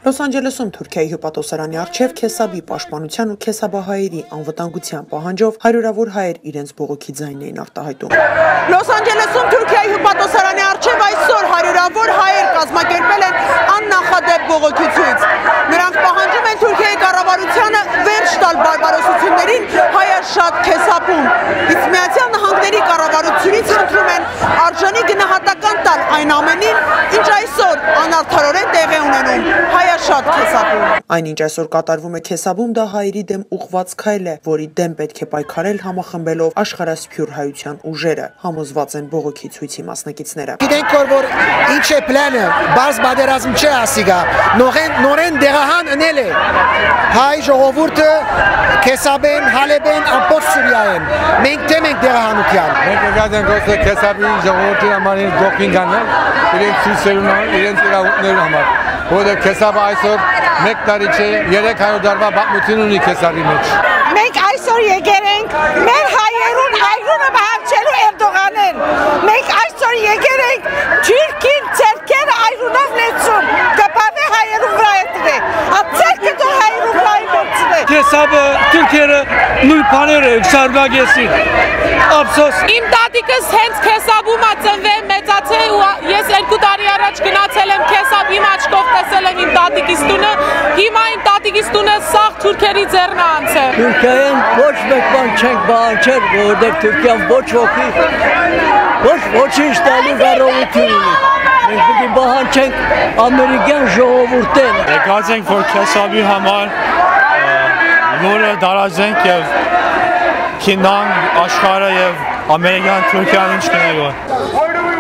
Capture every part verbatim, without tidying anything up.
Լոս Անջելեսում Թուրքիայի հյուպատոսարանի առջև Քեսաբի պաշտպանության ու քեսաբահայերի անվտանգության պահանջով հարյուրավոր հայեր իրենց բողոքի ձայնն էին արտահայտում։ Լոս Անջելեսում Թուրքիայի հյուպատոսարանի առջև այսօր հարյուրավոր հայեր կազմակերպել են աննախադեպ բողոքի ցույց։ Նրանք պահանջում են Թուրքիայի կառավարությանը վերջ տալ բարբարոսություններին հայաշատ Քեսաբում։ Իսկ Միացյալ Նահանգների կառավարությունից խնդրում են արժանի գնահատական տալ այն ամենին, ինչ այսօր անարդարորեն տեղի ունենում հայաշատ Քեսաբում։ Այնինչ այսօր կատարվում է Քեսաբում, դա հայերի դեմ ուղղված քայլ է, որի դեմ պետք է պայքարել համախմբելով աշխարհասփյուր հայության ուժերը, համոզված են բողոքի ցույցի մասնակիցները։ Գիտենք որ ինչ է պլանը, բաց բادرազմ չէ ասիգա, նորեն նորեն դեղահան ընել է։ Հայ ժողովուրդը Քեսաբեն, Հալեբեն, ամբողջ Սուրիայեն։ Մենք դեմ ենք դեղահանության։ Մենք գազենք ոստը Քեսաբի ժողովրդի համար դոփինգ անել, իրենց ցույցերուն, իրենց իրավունքներուն համար։ Որը Քեսաբը այսօր մեկ տարի չէ, երեք հարյուր տարվա պատմություն ունի Քեսաբի մեջ։ Մենք այսօր եկել ենք մեր հայերուն այրունը բանջելու Էրդողանեն։ Մենք այսօր եկել ենք Թուրքին ցերկերը այրունով լեցում։ Կապավե հայերուն վրա է։ Ացերկը դու հայերուն վրա է։ Քեսաբը Թուրքերը նույն բաները շարունակեցին։ Ափսոս։ Իմ տատիկս հենց Քեսաբում է ծնվել, մեծացել ու ես երկու տարի առաջ գնացել եմ Քեսաբ, իմ աչքով տեսել եմ իմ տատիկիս տունը, հիմա իմ տատիկիս տունը սաղ թուրքերի ձեռն է անցել։ Թուրքիան ոչ մեկ բան չենք բանջել, որովհետև Թուրքիան ոչ ոքի ոչ ոչինչ տալու կարողություն ունի։ Մենք պիտի բանջենք ամերիկյան ժողովուրդին։ Եկած ենք որ Քեսաբի համար նորը դարազենք եւ քինանք աշխարհը եւ ամերիկան Թուրքիան ինչ կնեգո։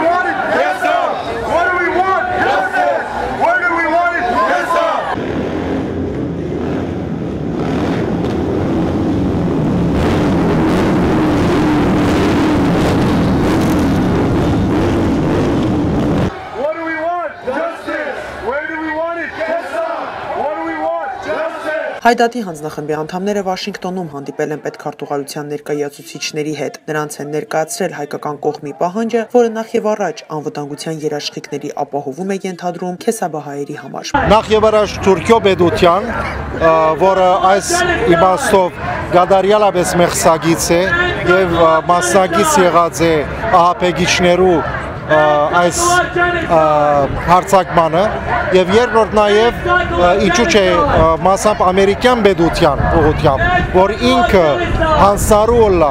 Հայդատի հանձնախմբի անդամները Վաշինգտոնում հանդիպել են պետքարտուղարության ներկայացուցիչների հետ։ Նրանց են ներկայացրել հայկական կողմի պահանջը, որը նախ եւ առաջ անվտանգության երաշխիքների ապահովում է ենթադրում քեսաբահայերի համար։ Նախ եւ առաջ Թուրքիո պետության, որը այս իմաստով գադարյալապես մեղսագից է եւ մասնակից եղած է ահապեգիչներու այս հարցակմանը եւ երկրորդ նաեւ ինչու՞ չէ մասամբ ամերիկյան պետության ուղղությամբ որ ինքը հանսարուլա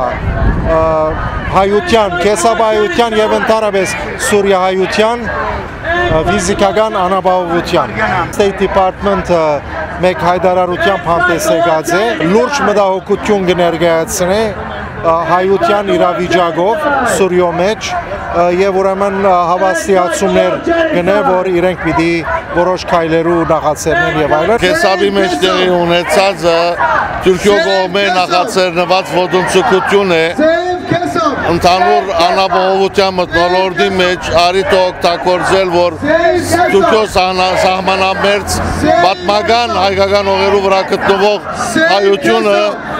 հայության, քեսաբայության եւ ընդհանրապես սուրիահայության ֆիզիկական անապահովության State Department-ը մեկ հայտարարությամբ հանդես եկած է լուրջ մտահոգություն կներկայացնի հայության իրավիճակով Սուրիո մեջ եւ ուրեմն հավաստիացումներ գնե որ իրենք պիտի որոշ քայլերու նախաձեռնեն եւ այլն Քեսաբի մեջ տեղի ունեցածը Թուրքիո կողմէ նախաձեռնված ոտնձգություն է ընդհանուր անապահովության մթնոլորտի մեջ արիտ օգտագործել որ Թուրքիո սահմանամերձ պատմական հայկական օղերու վրա գտնվող հայությունը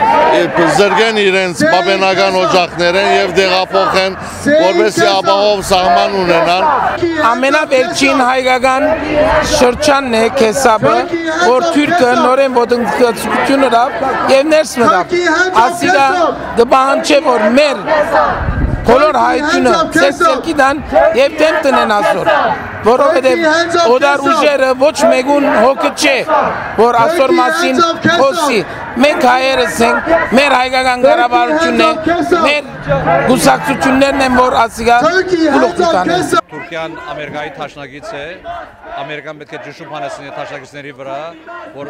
զրկեն իրենց պապենական օջախներեն եւ դեղափոխեն որպեսզի ապահով սահման ունենան ամենավերջին հայկական շրջանն է Քեսաբը որ Թուրքը նորեն ոտնձգություն ունավ եւ ներս մտավ ասիգա դբանչե որ մեր Բոլոր հայությունը ցերկի դան եւ դեմ տնեն այսօր որովհետեւ օդար ուժերը ոչ մեկուն հոգը չէ որ այսօր մասին խոսի մենք հայերս ենք մեր հայկական կառավարությունն է մեր գուսակցություններն են որ ասիգա գլուխ տանեն Թուրքիան ամերիկայի տաշնագից է ամերիկան պետք է ճշում հանեսնի տաշնագիցների վրա որ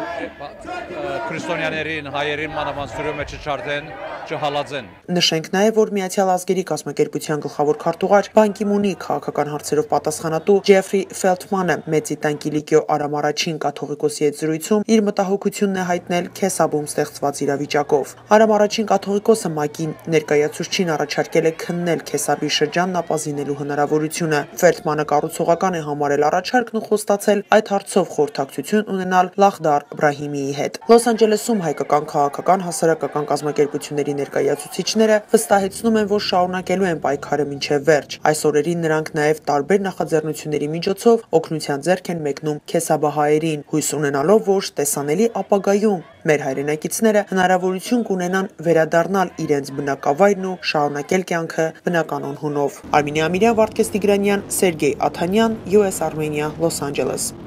քրիստոնյաներին հայերին մանավանդ Սուրիո մեջ չչարդեն չհալածեն Նշենք նաև որ Միացյալ ազգերի կազմակերպության գլխավոր քարտուղար Բան Կի-մունի քաղաքական հարցերով պատասխանատու Ջեֆրի Ֆելթմանը Մեծի տանկիլիկյո Արամ առաջին կաթողիկոսի հետ զրույցում իր մտահոգությունն է հայտնել Քեսաբում ստեղծված իրավիճակով Արամ առաջին կաթողիկոսը ՄԱԿ-ին ներկայացուցչին առաջարկել է քննել Քեսաբի շրջանն ապազինելու հնարավորությունը Ֆելթմանը կառուցողական է համարել առաջարկն ու խոստացել այդ հարցով խորհրդակցություն ունենալ Լախդար Բրահիմիի հետ Լոս Անջելեսում հայկական քաղաքական հասարակական կազմակերպությունների ներկայացուցիչները վստահեցնում են որ շարունակելու են պայքարը մինչև վերջ այս օրերին նրանք նաև տարբեր նախաձեռնությունների միջոցով օգնության ձեռք են մեկնում քեսաբահայերին, հույս ունենալով, որ տեսանելի ապագայում մեր հայրենակիցները հնարավորություն կունենան վերադառնալ իրենց բնակավայրն ու շարունակել կյանքը բնականոն հունով։ Արմինե Ամիրյան, Վարդգես Տիգրանյան, Սերգեյ Աթանյան, յու էս Armenia, Los Angeles։